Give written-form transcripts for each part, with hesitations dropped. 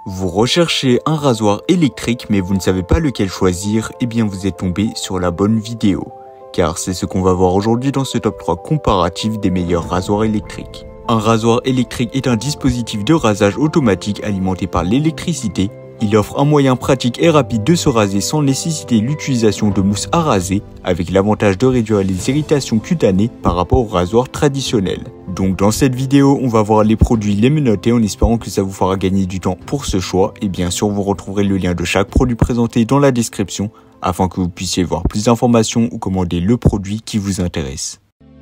Vous recherchez un rasoir électrique mais vous ne savez pas lequel choisir, eh bien vous êtes tombé sur la bonne vidéo. Car c'est ce qu'on va voir aujourd'hui dans ce top 3 comparatif des meilleurs rasoirs électriques. Un rasoir électrique est un dispositif de rasage automatique alimenté par l'électricité. Il offre un moyen pratique et rapide de se raser sans nécessiter l'utilisation de mousse à raser, avec l'avantage de réduire les irritations cutanées par rapport au rasoir traditionnel. Donc dans cette vidéo, on va voir les produits, les menotter en espérant que ça vous fera gagner du temps pour ce choix. Et bien sûr, vous retrouverez le lien de chaque produit présenté dans la description afin que vous puissiez voir plus d'informations ou commander le produit qui vous intéresse.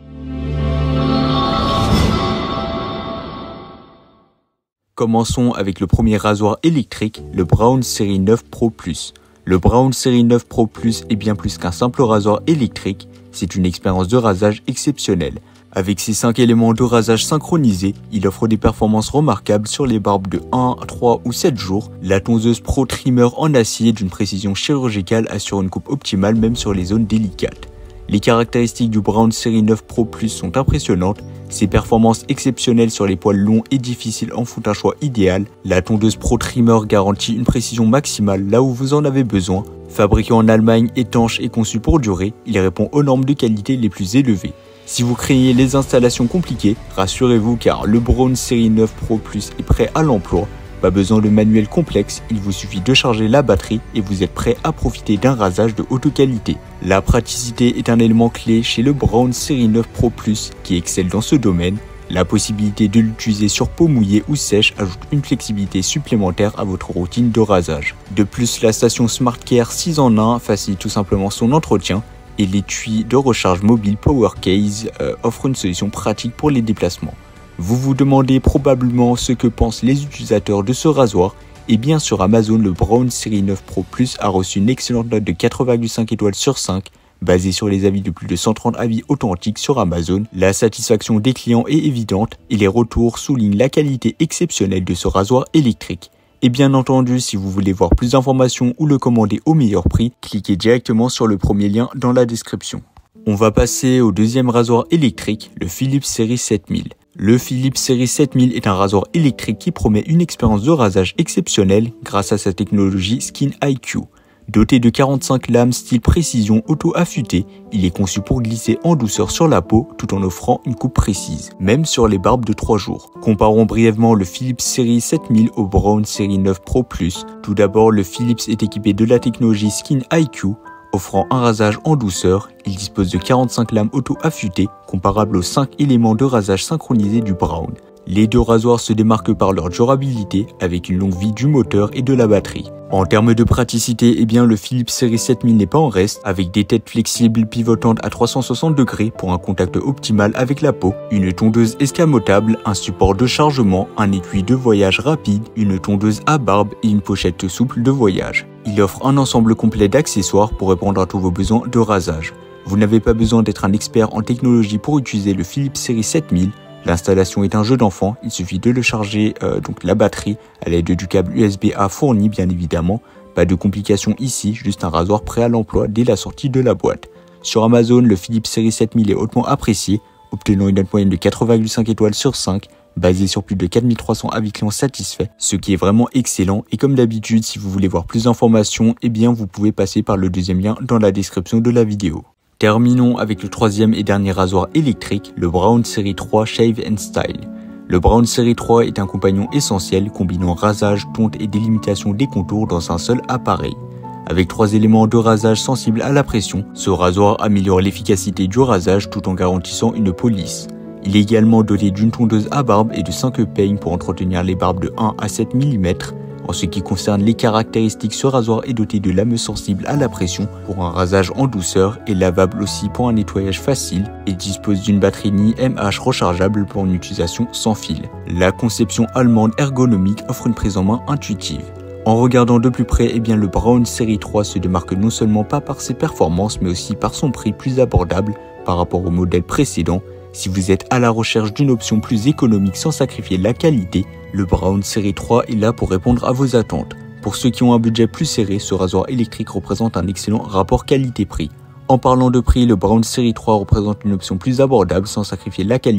Commençons avec le premier rasoir électrique, le Braun Série 9 Pro Plus. Le Braun Série 9 Pro Plus est bien plus qu'un simple rasoir électrique, c'est une expérience de rasage exceptionnelle. Avec ses 5 éléments de rasage synchronisés, il offre des performances remarquables sur les barbes de 1, 3 ou 7 jours. La tondeuse Pro Trimmer en acier d'une précision chirurgicale assure une coupe optimale même sur les zones délicates. Les caractéristiques du Braun Série 9 Pro Plus sont impressionnantes. Ses performances exceptionnelles sur les poils longs et difficiles en font un choix idéal. La tondeuse Pro Trimmer garantit une précision maximale là où vous en avez besoin. Fabriqué en Allemagne, étanche et conçu pour durer, il répond aux normes de qualité les plus élevées. Si vous craignez les installations compliquées, rassurez-vous car le Braun Série 9 Pro Plus est prêt à l'emploi. Pas besoin de manuel complexe, il vous suffit de charger la batterie et vous êtes prêt à profiter d'un rasage de haute qualité. La praticité est un élément clé chez le Braun Série 9 Pro Plus qui excelle dans ce domaine. La possibilité de l'utiliser sur peau mouillée ou sèche ajoute une flexibilité supplémentaire à votre routine de rasage. De plus, la station Smart Care 6 en 1 facilite tout simplement son entretien et l'étui de recharge mobile Power Case offre une solution pratique pour les déplacements. Vous vous demandez probablement ce que pensent les utilisateurs de ce rasoir. Et bien sur Amazon, le Braun Série 9 Pro Plus a reçu une excellente note de 4,5 étoiles sur 5, basée sur les avis de plus de 130 avis authentiques sur Amazon. La satisfaction des clients est évidente et les retours soulignent la qualité exceptionnelle de ce rasoir électrique. Et bien entendu, si vous voulez voir plus d'informations ou le commander au meilleur prix, cliquez directement sur le premier lien dans la description. On va passer au deuxième rasoir électrique, le Philips Série 7000. Le Philips Série 7000 est un rasoir électrique qui promet une expérience de rasage exceptionnelle grâce à sa technologie Skin IQ. Doté de 45 lames style précision auto-affûtée, il est conçu pour glisser en douceur sur la peau tout en offrant une coupe précise, même sur les barbes de 3 jours. Comparons brièvement le Philips Série 7000 au Braun Série 9 Pro Plus. Tout d'abord, le Philips est équipé de la technologie Skin IQ, offrant un rasage en douceur. Il dispose de 45 lames auto-affûtées, comparables aux 5 éléments de rasage synchronisés du Braun. Les deux rasoirs se démarquent par leur durabilité, avec une longue vie du moteur et de la batterie. En termes de praticité, eh bien le Philips Série 7000 n'est pas en reste, avec des têtes flexibles pivotantes à 360 degrés pour un contact optimal avec la peau, une tondeuse escamotable, un support de chargement, un étui de voyage rapide, une tondeuse à barbe et une pochette souple de voyage. Il offre un ensemble complet d'accessoires pour répondre à tous vos besoins de rasage. Vous n'avez pas besoin d'être un expert en technologie pour utiliser le Philips Série 7000. L'installation est un jeu d'enfant, il suffit de le charger donc la batterie à l'aide du câble USB-A fourni bien évidemment. Pas de complications ici, juste un rasoir prêt à l'emploi dès la sortie de la boîte. Sur Amazon, le Philips Série 7000 est hautement apprécié, obtenant une note moyenne de 4,5 étoiles sur 5, basé sur plus de 4300 avis clients satisfaits, ce qui est vraiment excellent. Et comme d'habitude, si vous voulez voir plus d'informations, eh bien vous pouvez passer par le deuxième lien dans la description de la vidéo. Terminons avec le troisième et dernier rasoir électrique, le Braun Série 3 Shave & Style. Le Braun Série 3 est un compagnon essentiel combinant rasage, tonte et délimitation des contours dans un seul appareil. Avec 3 éléments de rasage sensibles à la pression, ce rasoir améliore l'efficacité du rasage tout en garantissant une peau lisse. Il est également doté d'une tondeuse à barbe et de 5 peignes pour entretenir les barbes de 1 à 7 mm. En ce qui concerne les caractéristiques, ce rasoir est doté de lames sensibles à la pression pour un rasage en douceur et lavable aussi pour un nettoyage facile et dispose d'une batterie NiMH rechargeable pour une utilisation sans fil. La conception allemande ergonomique offre une prise en main intuitive. En regardant de plus près, eh bien le Braun Série 3 se démarque non seulement pas par ses performances mais aussi par son prix plus abordable par rapport au modèle précédent. Si vous êtes à la recherche d'une option plus économique sans sacrifier la qualité, le Braun Série 3 est là pour répondre à vos attentes. Pour ceux qui ont un budget plus serré, ce rasoir électrique représente un excellent rapport qualité-prix. En parlant de prix, le Braun Série 3 représente une option plus abordable sans sacrifier la qualité.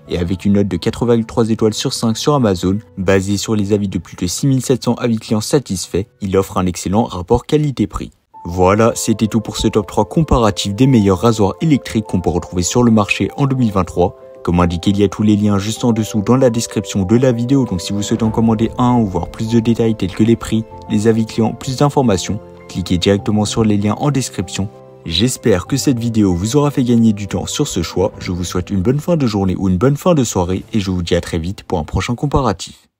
et avec une note de 4,3 étoiles sur 5 sur Amazon, basé sur les avis de plus de 6700 avis clients satisfaits, il offre un excellent rapport qualité-prix. Voilà, c'était tout pour ce top 3 comparatif des meilleurs rasoirs électriques qu'on peut retrouver sur le marché en 2023. Comme indiqué, il y a tous les liens juste en dessous dans la description de la vidéo, donc si vous souhaitez en commander un ou voir plus de détails tels que les prix, les avis clients, plus d'informations, cliquez directement sur les liens en description. J'espère que cette vidéo vous aura fait gagner du temps sur ce choix. Je vous souhaite une bonne fin de journée ou une bonne fin de soirée et je vous dis à très vite pour un prochain comparatif.